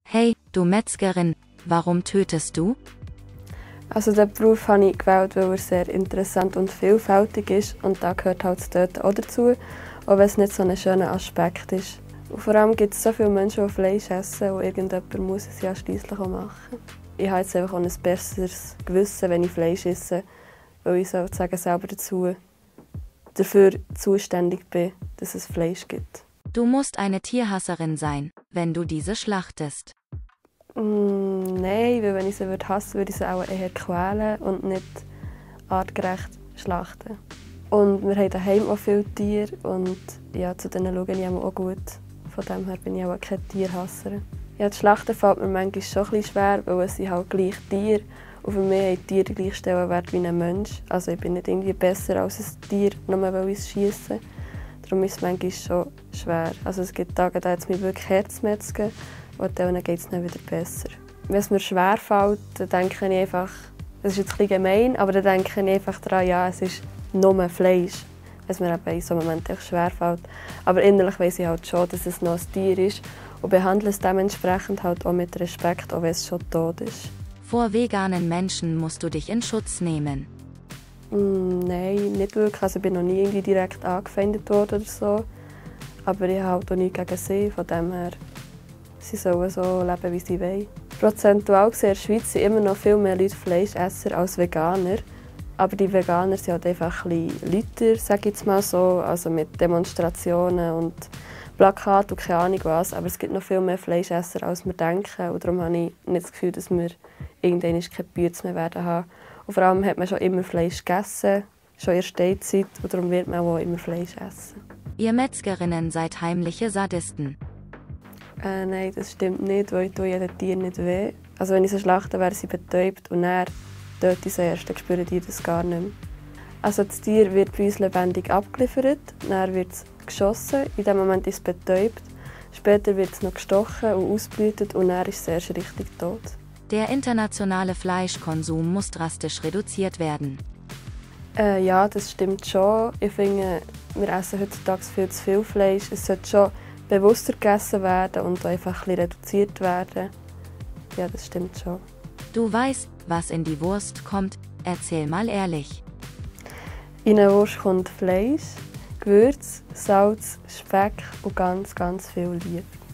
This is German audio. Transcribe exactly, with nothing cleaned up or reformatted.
Hey, du Metzgerin, warum tötest du? Also den Beruf habe ich gewählt, weil er sehr interessant und vielfältig ist und da gehört halt das Töten auch dazu, auch wenn es nicht so ein schöner Aspekt ist. Und vor allem gibt es so viele Menschen, die Fleisch essen und irgendjemand muss es ja schliesslich auch machen. Ich habe jetzt einfach auch ein besseres Gewissen, wenn ich Fleisch esse, weil ich sozusagen selber dazu, dafür zuständig bin, dass es Fleisch gibt. Du musst eine Tierhasserin sein, wenn du diese schlachtest. Mm, nein, weil wenn ich sie hassen würde, würde ich sie auch eher quälen und nicht artgerecht schlachten. Und wir haben daheim auch viele Tiere und ja, zu denen schaue ich auch gut. Von dem her bin ich auch keine Tierhasserin. Ja, das Schlachten fällt mir manchmal schon ein bisschen schwer, weil es sind halt gleich Tiere. Und für mich haben Tiere gleich Stellenwert wie ein Mensch. Also ich bin nicht irgendwie besser als ein Tier, nur weil ich es schiesse. Darum ist es manchmal schon schwer. Also es gibt Tage, da hat es mich wirklich Herzmetzgen und dann geht es dann wieder besser. Wenn es mir schwer fällt, dann denke ich einfach, das ist jetzt ein bisschen gemein, aber dann denke ich einfach daran, ja, es ist nur Fleisch. Wenn es mir eben in so einem Moment echt schwer fällt. Aber innerlich weiss ich halt schon, dass es noch ein Tier ist und behandle es dementsprechend halt auch mit Respekt, auch wenn es schon tot ist. Vor veganen Menschen musst du dich in Schutz nehmen. Mm, nein, nicht wirklich. Also ich bin noch nie irgendwie direkt angefeindet worden oder so. Aber ich habe halt auch nichts gegen sie, von dem her, sie sollen so leben, wie sie wollen. Prozentual gesehen in der Schweiz sind immer noch viel mehr Leute Fleischesser als Veganer. Aber die Veganer sind halt einfach ein bisschen lauter, sage ich jetzt mal so, also mit Demonstrationen und Plakaten und keine Ahnung was. Aber es gibt noch viel mehr Fleischesser, als wir denken. Und darum habe ich nicht das Gefühl, dass wir irgendwann keine Bütze mehr werden haben. Und vor allem hat man schon immer Fleisch gegessen, schon in der Steinzeit, und darum wird man auch immer Fleisch essen. Ihr Metzgerinnen seid heimliche Sadisten. Äh, nein, das stimmt nicht, weil ich tue jedem Tier nicht weh. Also wenn ich sie schlachte, wäre sie betäubt und dann töte ich sie erst, dann spüren die das gar nicht mehr. Also das Tier wird bei uns lebendig abgeliefert, dann wird es geschossen, in dem Moment ist es betäubt, später wird es noch gestochen und ausgeblutet und dann ist es erst richtig tot. Der internationale Fleischkonsum muss drastisch reduziert werden. Äh, ja, das stimmt schon. Ich finde, wir essen heutzutage viel zu viel Fleisch. Es sollte schon bewusster gegessen werden und einfach ein bisschen reduziert werden. Ja, das stimmt schon. Du weißt, was in die Wurst kommt, erzähl mal ehrlich. In eine Wurst kommt Fleisch, Gewürz, Salz, Speck und ganz, ganz viel Liebe.